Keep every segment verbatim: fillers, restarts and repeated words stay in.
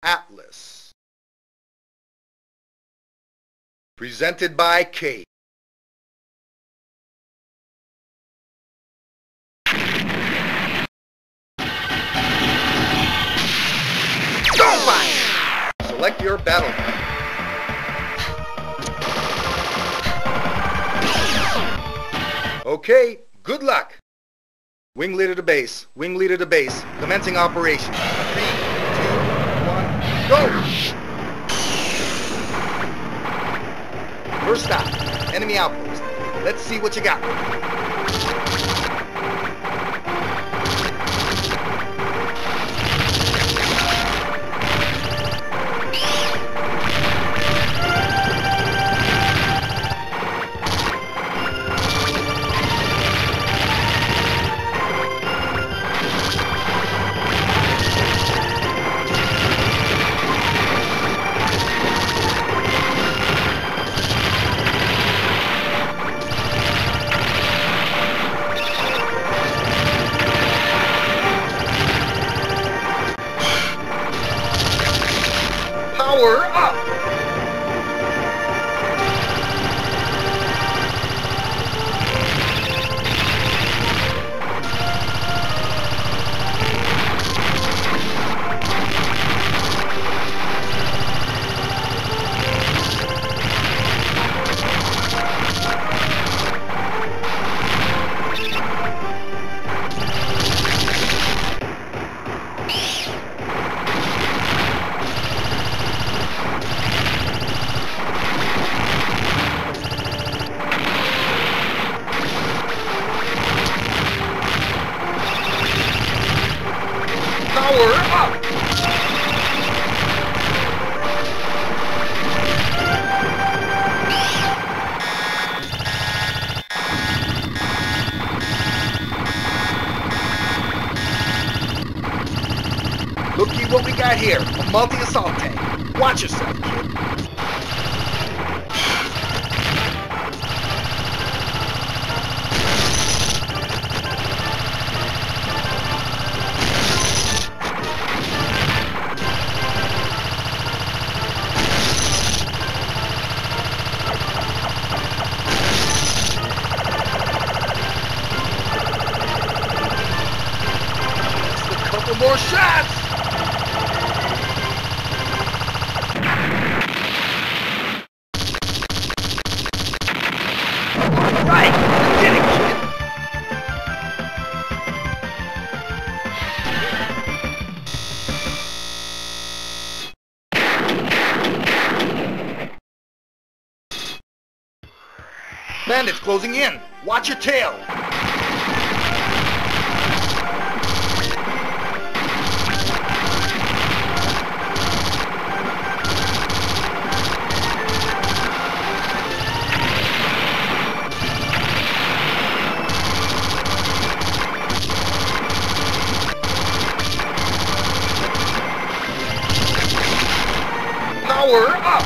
Atlas. Presented by K. DonPachi! Select your battle mode. Okay, good luck. Wing leader to base. Wing leader to base. Commencing operation. Three, two, one, go! First stop. Enemy outpost. Let's see what you got. Power up! Power up! Looky what we got here, a multi-assault tank. Watch yourself, kid. More shots! Right! Get it, kid! Bandits closing in! Watch your tail! Power up!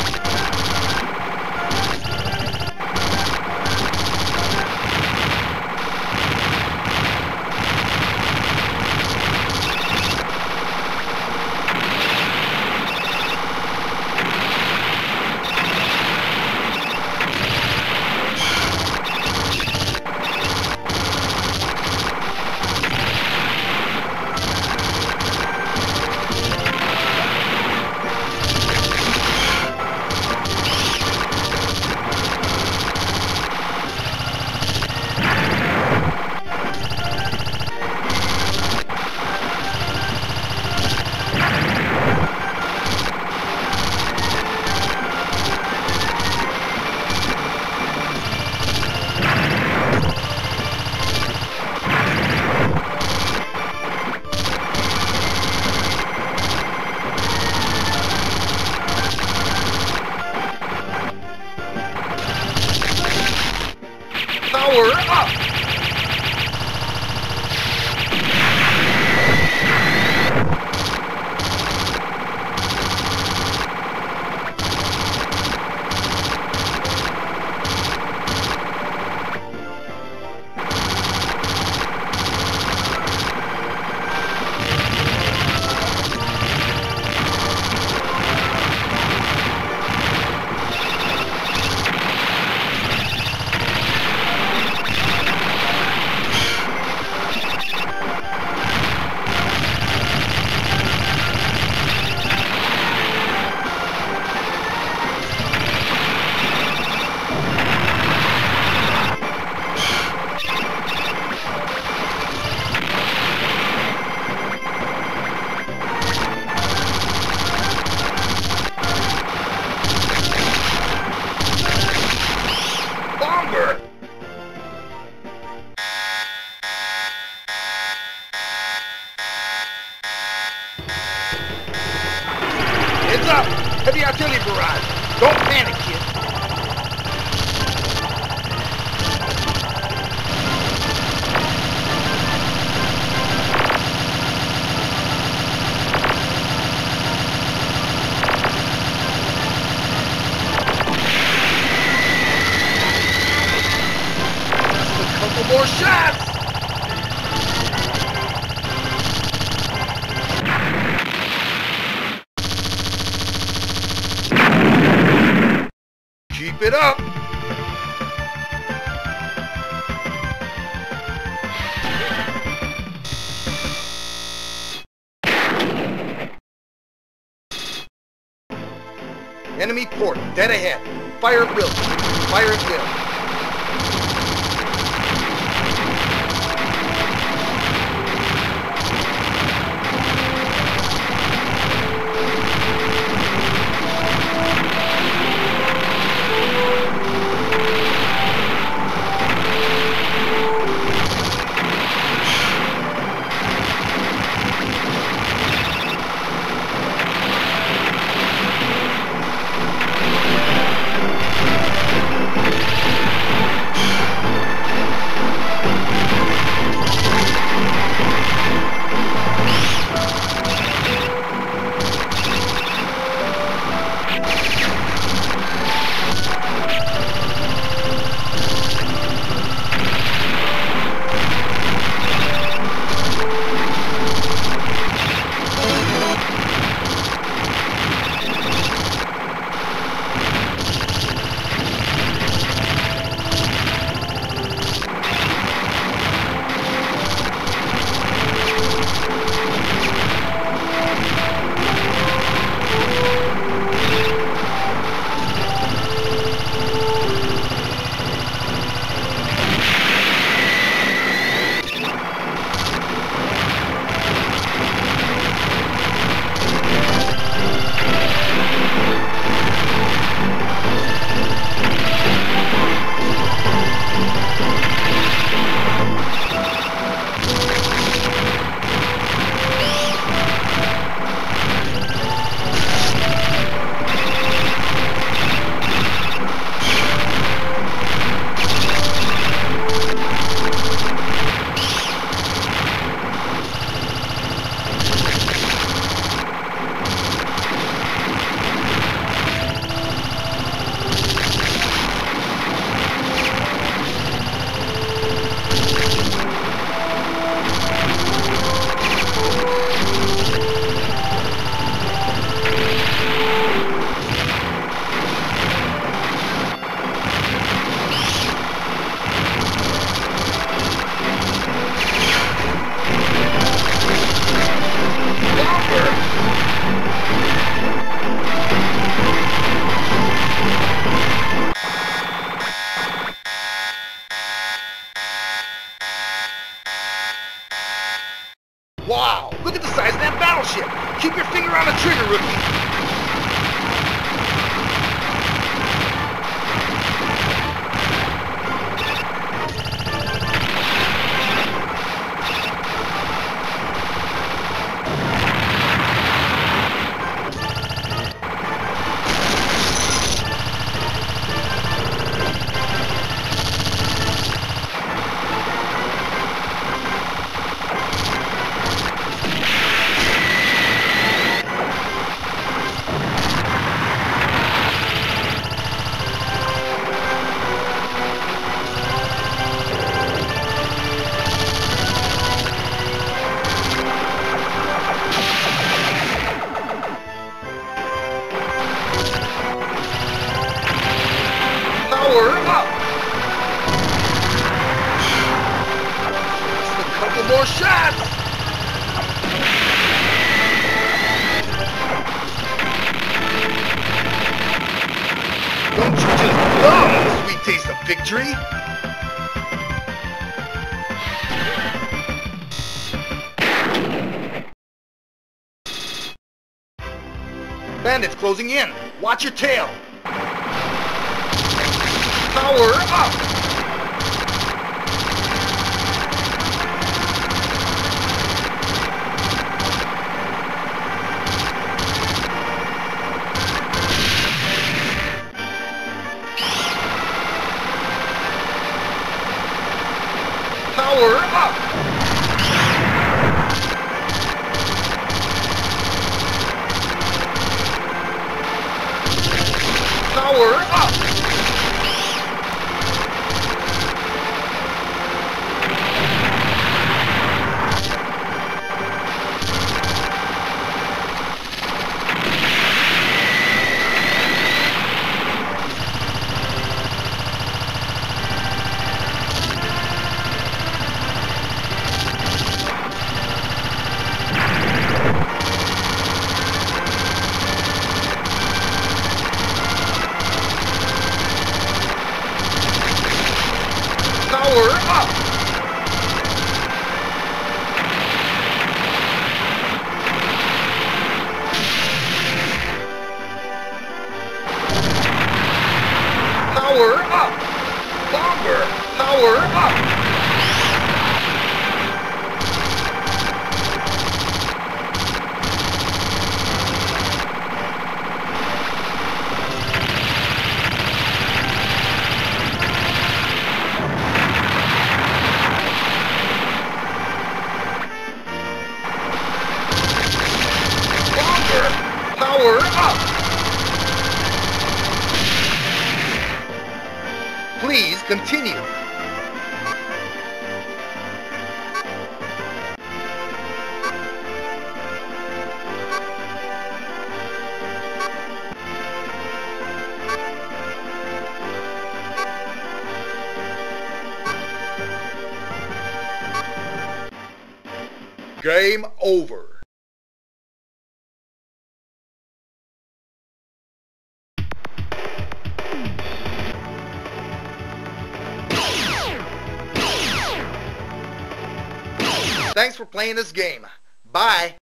Heads up! Heavy artillery barrage. Don't panic, kid. Just a couple more shots! Keep it up! Enemy port, dead ahead. Fire at will. Fire at will. Wow, look at the size of that battleship. Keep your finger on the trigger, rookie. Power up! Just a couple more shots! Don't you just love the sweet taste of victory? Bandits closing in. Watch your tail. Power up! Power up! Longer! Power up! Power up! Please continue. Game over. Thanks for playing this game. Bye.